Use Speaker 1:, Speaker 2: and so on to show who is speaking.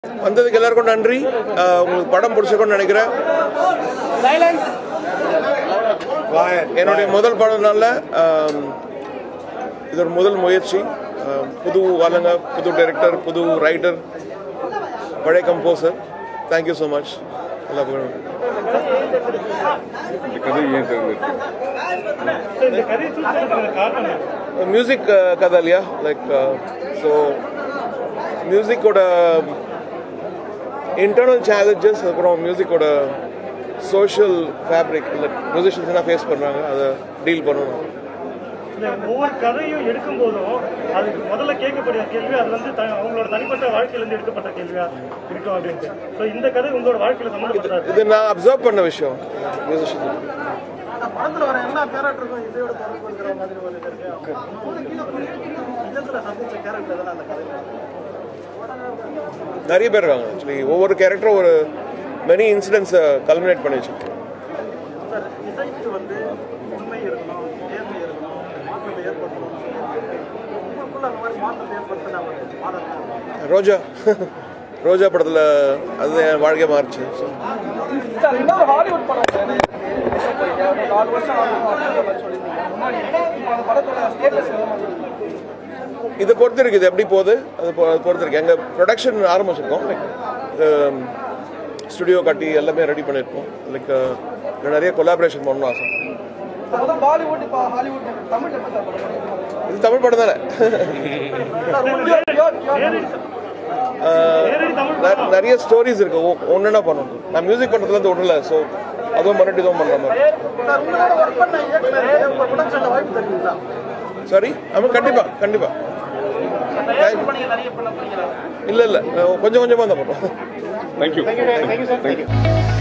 Speaker 1: வந்ததுக்கு எல்லாருக்கும் நன்றி. உங்களுக்கு படம் பிடிச்சிருக்கும்னு நினைக்கிறேன். என்னுடைய முதல் படம்னால இது ஒரு முதல் முயற்சி. புது ஆளுங்க, புது டைரக்டர், புது ரைட்டர், பழைய கம்போசர். Thank you so much. நல்லா போகணும். மியூசிக் கதை இல்லையா, லைக் ஸோ மியூசிக்கோட இன்டர்னல் சேலஞ்சஸ், அப்புறம் மியூசிக்கோட சோஷியல் ஃபேப்ரிக் இல்லை மியூசிஷியன்ஸ் என்ன ஃபேஸ் பண்ணுறாங்க, அதை டீல் பண்ணணும்.
Speaker 2: ஒவ்வொரு கதையும் எடுக்கும் போதும் அதுக்கு முதல்ல கேட்கக்கூடிய கேள்வி அது வந்து அவங்களோட தனிப்பட்ட வாழ்க்கையிலிருந்து எடுக்கப்பட்ட கேள்வியா இருக்கும் அப்படின்ட்டு. ஸோ இந்த கதை உங்களோட வாழ்க்கையில சம்மந்தப்பட்டது.
Speaker 1: இது நான் அப்சர்வ் பண்ண விஷயம். மியூசிஷியன்
Speaker 2: படத்துல வர எல்லா கேரக்டருக்கும் இதையோட தொடர்பு இருக்கிற மாதிரி ஒரு சந்திச்ச கேரக்டர் அந்த கதையில
Speaker 1: நிறைய பேர் இருக்காங்க. ஆக்சுவலி ஒவ்வொரு கேரக்டரும் ஒரு மெனி இன்சிடென்ட்ஸை கல்மினேட் பண்ணி வச்சு.
Speaker 2: இசைக்கு வந்து உண்மை இருக்கணும், நேர்மை இருக்கணும், மாற்றத்தை ஏற்படுத்தணும். உங்களுக்குள்ள அந்த மாதிரி மாற்றத்தை ஏற்படுத்தின
Speaker 1: ரோஜா ரோஜா படத்தில் அது என் வாழ்க்கை மாறிச்சு.
Speaker 2: ஹாலிவுட் படம் 4 வருஷம்
Speaker 1: இதை பொறுத்து இருக்குது, எப்படி போகுது அது பொறுத்து இருக்கு. எங்கள் ப்ரொடக்ஷன் ஆரம்பிச்சிருக்கோம். லைக் ஸ்டுடியோ கட்டி எல்லாமே ரெடி பண்ணியிருக்கோம். லைக் நிறைய கொலாபரேஷன் பண்ணணும் ஆசை. இது தமிழ் படம் தானே. நிறைய ஸ்டோரிஸ் இருக்கு, ஒன்றுனா பண்ணணும். நான் மியூசிக் பண்ணுறதுலேருந்து ஒன்றும் இல்லை. ஸோ அதுவும் பண்ணிட்டு இதுவும் பண்ணுற மாதிரி. சாரி, ஆமாம், கண்டிப்பாக கண்டிப்பாக. இல்லை கொஞ்சம் கொஞ்சமாக தான் பண்ணுறோம்.
Speaker 3: தேங்க்யூ.